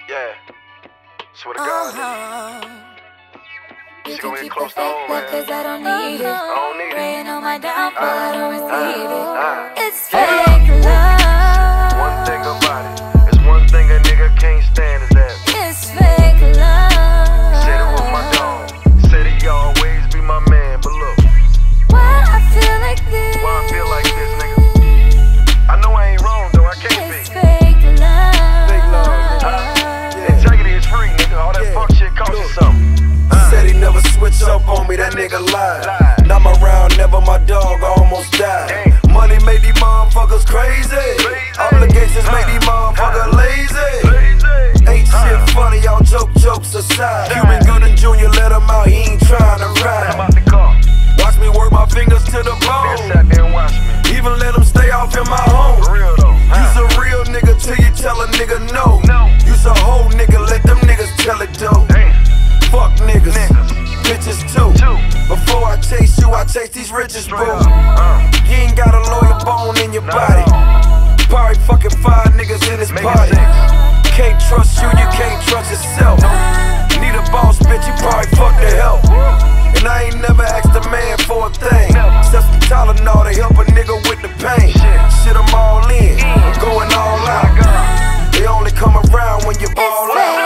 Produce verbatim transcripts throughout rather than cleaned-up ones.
Yeah. Swear to God. Uh-huh. She gon' get close to home, man. Cause I don't need it. I don't need it. Praying on my downfall, I don't receive it. Uh, It's fake love. one thing about it, it's one thing a nigga can't stand is that. It's fake love. Said it was my dog. Said he always be my man, but look. Why I feel like this? Why I feel like this, nigga? I know I ain't wrong though, I can't It's be. fake love. Fake love, nigga. Integrity is free, nigga. All that fuck shit costs you something. Said he never switch up on me, that nigga lied. Now I'm around, never my dog, I almost died. Money made these motherfuckers crazy. Obligations made these motherfuckers lazy. Ain't shit funny, y'all joke jokes aside. Cuban Gooding Junior let him out, he ain't trying to ride. Watch me work my fingers to the bone. Even let him stay off in my home. You's a real nigga till you tell a nigga no. You's a whole nigga, let them niggas tell it though. Fuck niggas, bitches too. Before I chase you, I chase these riches, boo. You ain't got a lawyer bone in your body. Probably fucking five niggas in this party. Can't trust you, you can't trust yourself. Need a boss, bitch, you probably fuck the help. And I ain't never asked a man for a thing. Except some Tylenol to help a nigga with the pain. Shit, I'm all in, I'm going all out. They only come around when you ball out.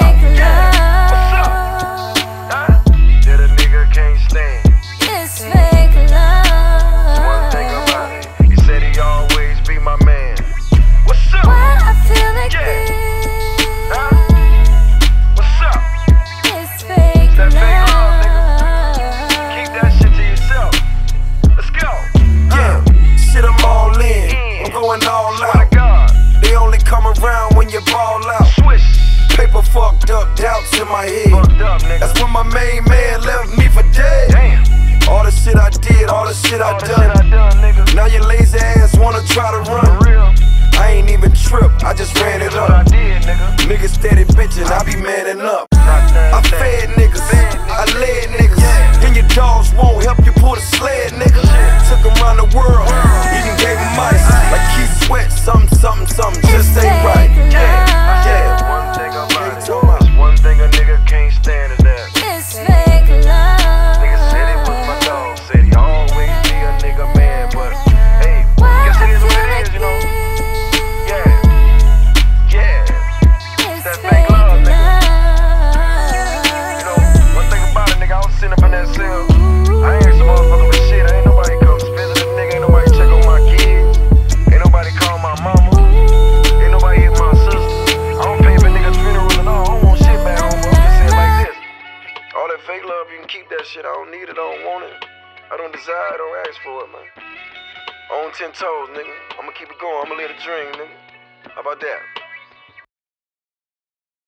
It's fake love. One thing about it, he said he always be my man. What's up? Why I feel like Yeah. this? Huh? What's up? It's fake That fake love, love. Keep that shit to yourself. Let's go. Yeah, shit, I'm all in. I'm going all Swear to out. God. They only come around when you ball out. Swish. Paper fucked up, doubts in my head. Fucked up, nigga. That's when my main man left me for dead. Damn. All the shit I did, all the shit I All the shit done. I done, nigga. Now your lazy ass wanna try to For run. real. I ain't even trip, I just ran it That's what I up. did, nigga. Niggas steady bitchin', I be manning up. Not that I thing. fed niggas, Fed I niggas. led niggas. Then your dogs won't help you pull the sled, nigga. Took 'em round the world, even gave 'em ice. Like Keith Sweat, something, something, something just ain't right. Yeah. Yeah. One thing about it, it's one thing a nigga can't stand is that. It's fake love. Nigga said it was my dog. Said he always be a nigga man, but hey, guess it is what it is, you know. Yeah, yeah. It's that fake fake love, nigga. love. You know, one thing about it, nigga, I was sitting up in that cell. I ain't some motherfucker for shit. Ain't nobody come visit this nigga. Ain't nobody check on my kids. Ain't nobody call my mama. Ain't nobody hit my sister. I don't pay for niggas' funeral and all. I don't want shit back home, but I'm just saying like this. All that fake love, you can keep that shit. I don't need it. I don't want it. I don't desire it. I don't ask for it, man. On ten toes, nigga. I'ma keep it going. I'ma live the dream, nigga. How about that?